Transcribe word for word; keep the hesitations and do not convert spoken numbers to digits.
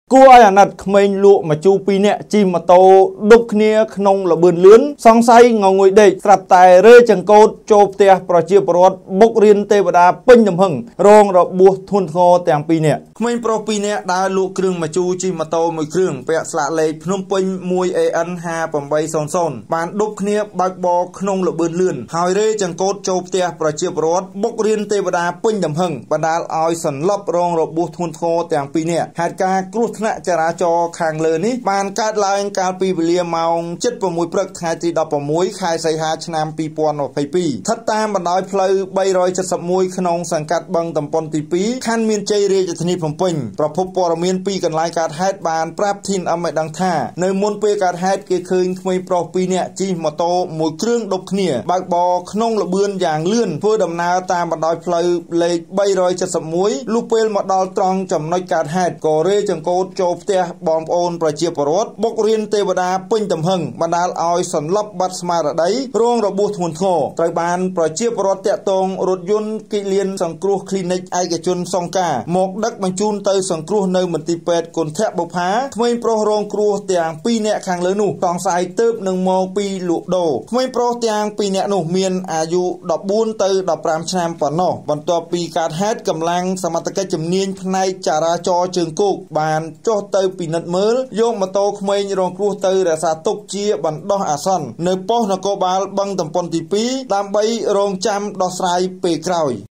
គួរឲ្យអាណិតក្មេងលក់មកជូពីរនាក់ជិះម៉ូតូដប់គ្នាក្នុងលបឿនលឿនសង្ស័យងងុយដេកស្រាប់តែរើចង្កូតចូលផ្ទះប្រជាពលរដ្ឋបុករៀនទេវតាពេញទំហឹងរងរបួសធ្ងន់ធ្ងរទាំងពីរនាក់ក្មេងប្រុសពីរនាក់ដើរលក់គ្រឿងមកជូជិះម៉ូតូមួយគ្រឿងពាក់ស្លាកលេខភ្នំពេញ មួយ អេ អិន ห้า แปด ศูนย์ ศูนย์ បានដប់គ្នាបើកបរក្នុងលបឿនលឿនហើយរើចង្កូតចូលផ្ទះប្រជាពលរដ្ឋបុករៀនទេវតាពេញទំហឹងបណ្ដាលឲ្យសន្លប់រងរបួសធ្ងន់ធ្ងរទាំងពីរនាក់ហេតុការណ៍គ្រោះថ្នាក់ចរាចរណ៍ខាងលើនេះបានកើតឡើងកាលពីវេលាម៉ោង ជិត ប្រាំមួយ ព្រឹកថ្ងៃទី ដប់ប្រាំមួយ ខែសីហាឆ្នាំ ពីរពាន់ម្ភៃពីរ ស្ថិតតាមបណ្ដោយផ្លូវ បីរយ เจ็ดสิบเอ็ด ក្នុងសង្កាត់បឹងតំពុនទី ពីរ ខណ្ឌមានជ័យរាជធានីភ្នំពេញប្រភពព័ត៌មានពីកន្លែងកើតហេតុបានប្រាប់ធីនអឹមឲ្យដឹងថានៅមុនពេលកើតហេតុគេឃើញក្មេងប្រុសពីរនាក់ជិះម៉ូតូមួយគ្រឿងដប់គ្នាបើកបរក្នុងលបឿនយ៉ាងលឿនធ្វើដំណើរតាមបណ្ដោយផ្លូវលេខ បីរយ เจ็ดสิบเอ็ด លុះពេលមកដល់ត្រង់ចំណុចកើតហេតុក៏រេចង្កូតចូលផ្ទះបងប្អូនប្រជាពលរដ្ឋបុករៀនទេវតាពេញទំហឹងបណ្ដាលឲ្យសន្លប់បាត់ស្មារតីរងរបួសធ្ងន់ធ្ងរត្រូវបានប្រជាពលរដ្ឋតាក់ទងរថយន្តគិលានសង្គ្រោះគ្លីនិកឯកជនសង្កាមកដឹកបញ្ជូនទៅសង្គ្រោះនៅមន្ទីរពេទ្យគុណធបុប្ផាក្មេងប្រុសរងគ្រោះទាំងពីរនាក់ខាងលើនោះសង្ស័យទើបនឹងមកពីលក់ដូរក្មេងប្រុសទាំងពីរនាក់នោះមានអាយុ ដប់បួន ទៅ ដប់ប្រាំ ឆ្នាំប៉ុណ្ណោះបន្ទាប់ពីកើតហេតុកម្លាំងសមត្ថកិច្ចជំនាញផ្នែកចរាចរណ៍ជើងគោកបានចុះទៅពិនិត្យមើលយកម៉ូតូក្មេងរងគ្រោះទៅរក្សាទុកជាបណ្ដោះអាសន្ននៅប៉ុស្តិ៍នគរបាលបឹងតំពុនទី ពីរ ដើម្បីរងចាំដោះស្រាយពេលក្រោយ